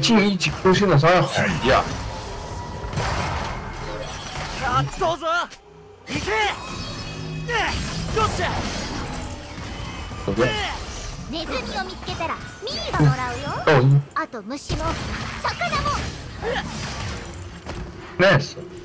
1実行しなさい。いや。 どうぞ。行け。よっしゃ。 ネズミを見つけたらミーがもらうよ。あと虫も魚も。 ナイス。